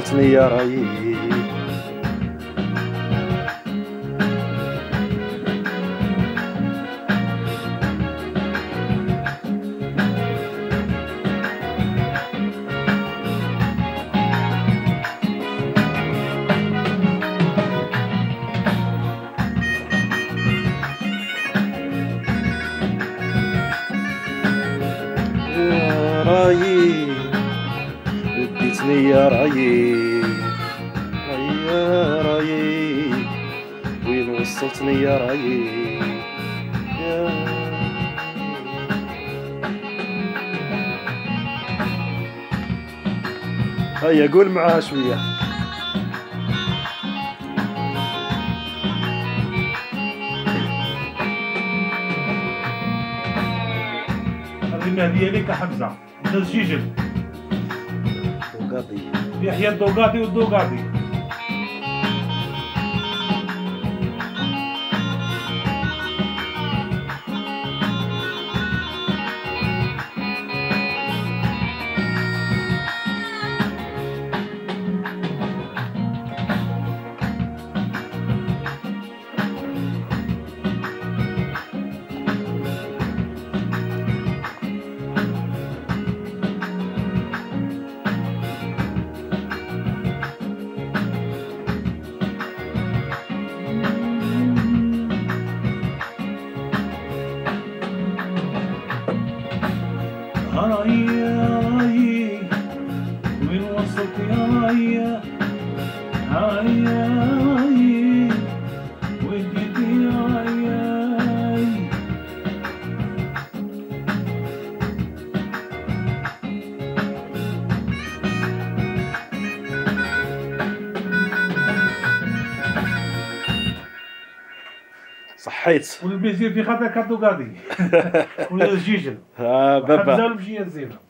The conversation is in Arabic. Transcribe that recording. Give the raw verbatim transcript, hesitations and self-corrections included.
وصلتني يا رايي. يا رايي وديتني يا رايي، يا رايي وين وصلتني يا رايي. يا هيا قول معاها شويه. هذه هدية لك حمزة من الجيجل. دوقاطي يحيى الدوقاطي والدوقاطي. رايي يا رايي وين وصلت يا رايي، رايي يا رايي وديتني يا رايي. صحيت. والبيزير في خاطرك الدوقاطي ولا الجيجل. ها بابا حمزة والمشية الزينة.